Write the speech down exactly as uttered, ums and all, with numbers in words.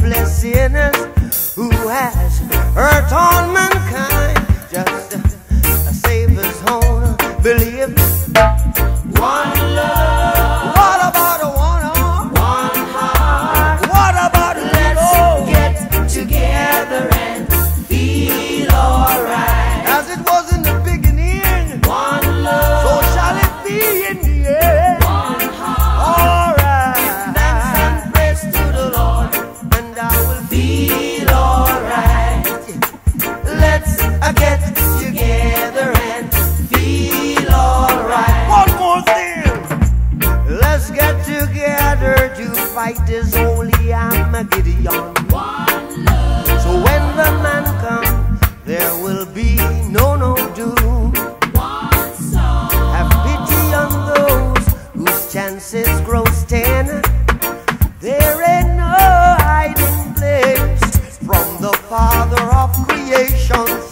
hopeless sinners who has hurt on mankind. Just a Savior's own believe. One love. What about a one arm? One heart. What about a let's get together and feel alright. As it was in the beginning. One love. So shall it be in the end. One heart. Alright. Thanks and praise to the Lord, and I will feel alright. Let's uh, get together and feel alright. One more thing. Let's get together to fight this holy Armageddon. One love. So when the man comes, there will be no no doom. One soul. Have pity on those whose chances grow ten. There ain't no hiding place from the Father of creation.